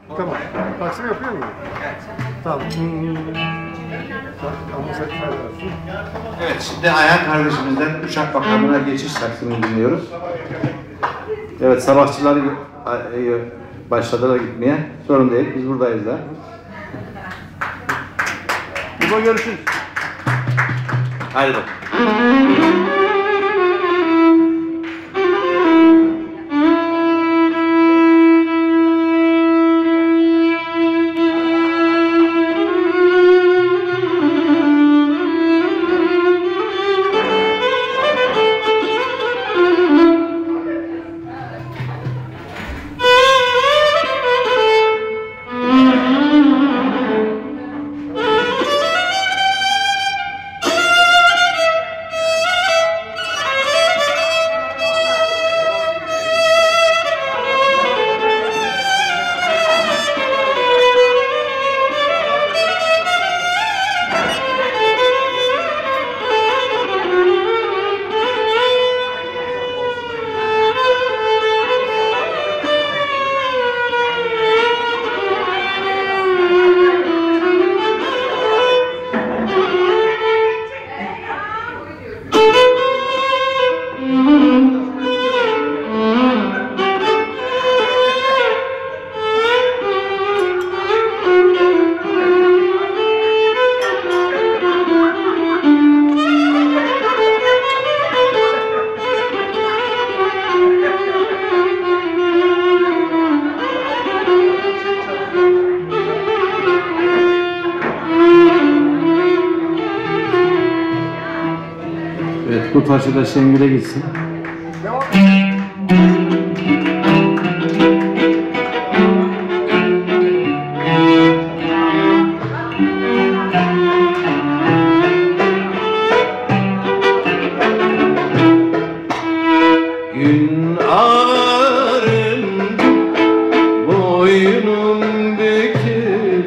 Tamam. Taksim yapıyor mu? Evet. Tamam. Evet, şimdi Ayhan kardeşimizden uçak makamına geçiş taksimini dinliyoruz. Evet, sabahçılar başladılar gitmeye. Sorun değil, biz buradayız da. Burada görüşürüz. Haydi bak. Evet, bu parça da Şengül'e gitsin. Gün ağarın boynum bükülür,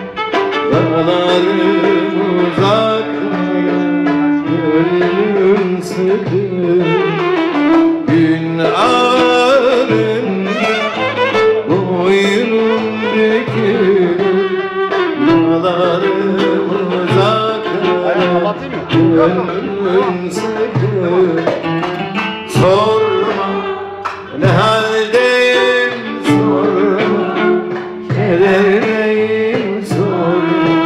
dağlarım uzaklara, gönlüm sıkır. Gün ağarın boynum bükülür, dağlarım uzaklara, gönlüm sıkır. Sorma ne haldeyim, sorma kederleyim, sorma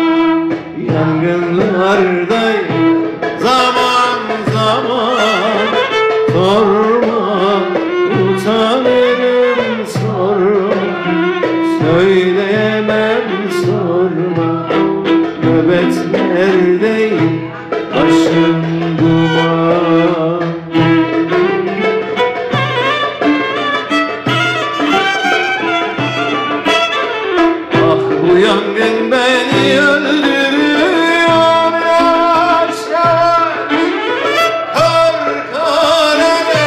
yangınlardayım zaman zaman. Sorma utanırım, sorma söyleyemem, sorma nöbetlerdeyim başım duman. Bu yangın beni öldürüyor yavaş yavaş, kar kar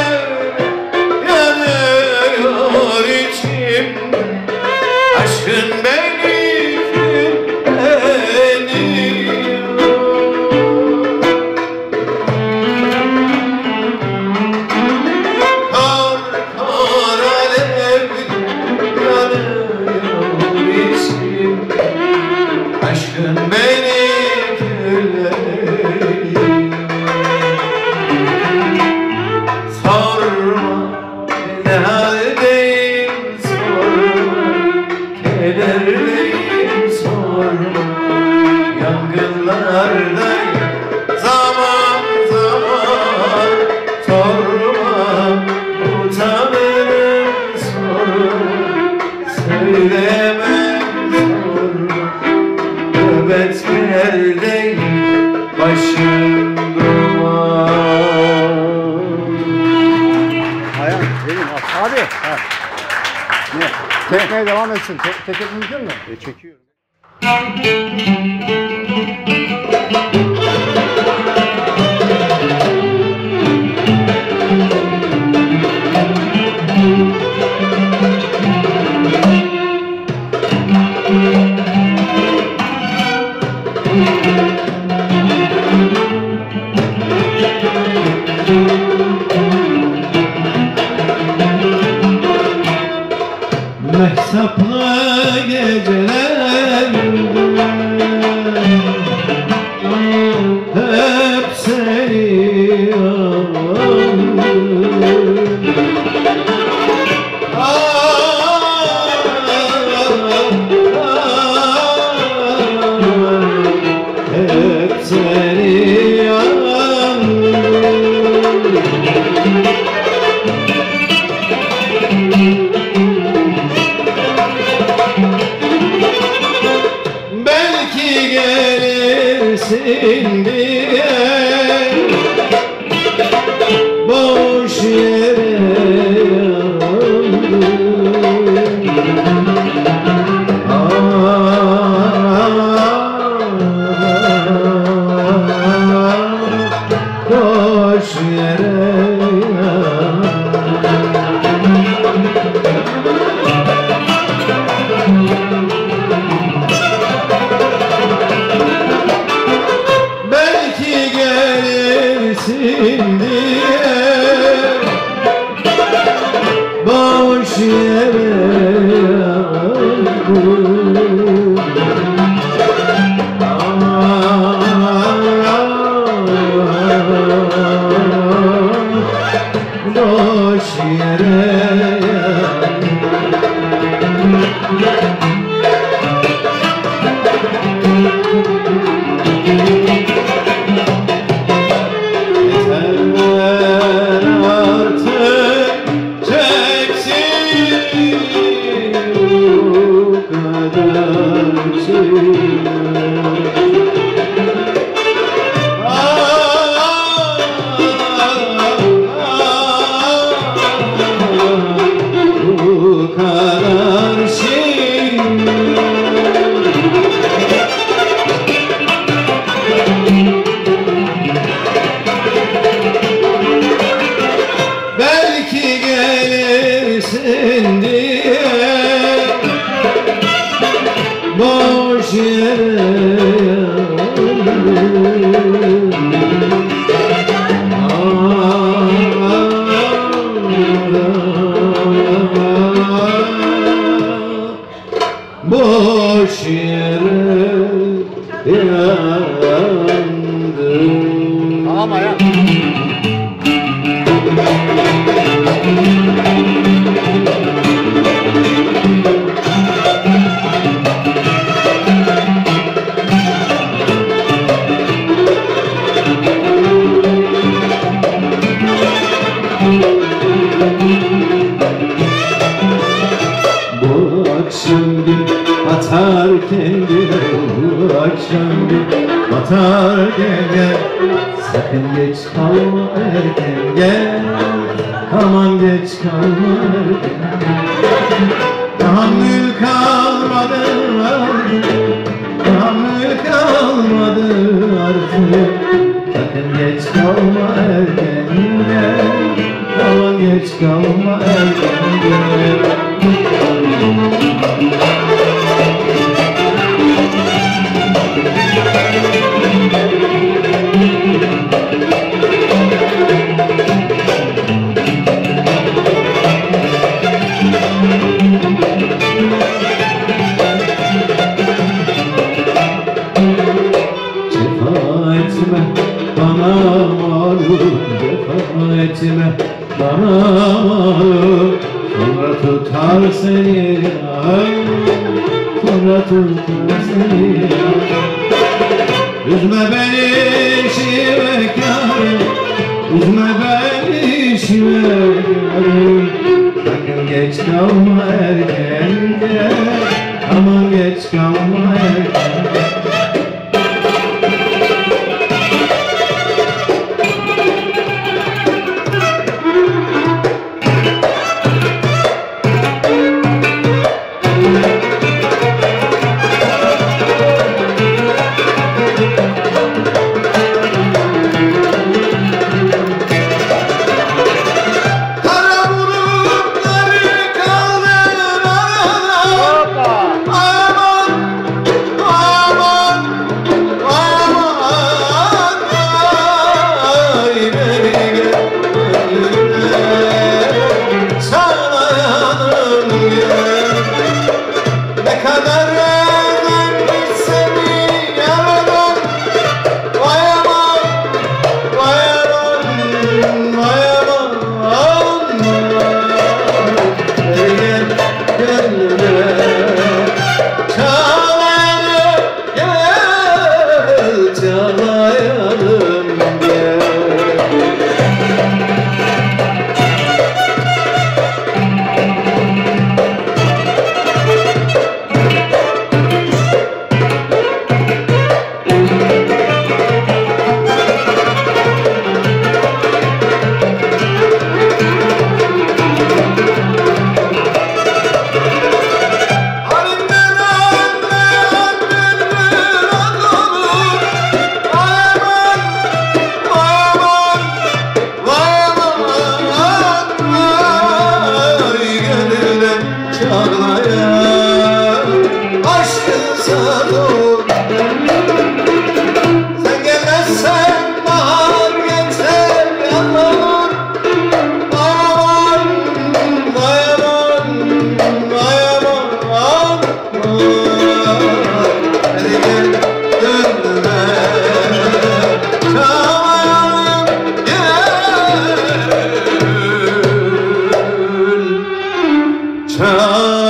yanıyor içimde, aşkın beni külleniyor. Kar kar alev yanıyor içimde, aşkın beni külleniyor. Sorma ne haldeyim, sorma kederliyim, sorma yangınlardayım zaman zaman. Sorma utanırım, sorma söyleyemem, sorma nöbetlerdeyim başım duman. Ayhan, benim abi. Ha. Ne? Çekmeye devam etsin. Çekmek mümkün mü? Çekiyorum. Mehsaplar geceler hep seni hep seni belki gelirsin diye boş yere yandım. Boş yere belki gelirsin diye boş yere yandım. Boş yere yeter artık çeksin bu kadar çile. Bu kadar şey belki gelirsin diye boş yere yandım. Boş yere yandım. Tamam ya. Bu akşam gün batarken gel, bu akşam gün batarken gel. Sakın geç kalma erken gel, aman geç kalma erken. Tahammül kalmadı artık, tahammül kalmadı artık. Sakın geç kalma erken gel, aman geç kalma erken gel. Cefa etme bana malum, cefa etme bana malum. Sonra tutar seni ay, sonra tutar seni ay. Üzme beni şivekarım, üzme beni şivekarım. Sakın geç kalma erken gel, aman geç kalma erken gel. kadar öğrenmiş seni yaradan. Vay aman, vay aman, vay aman, gel gönlüme çağlayalım, gel çağlayalım, gel. Çağ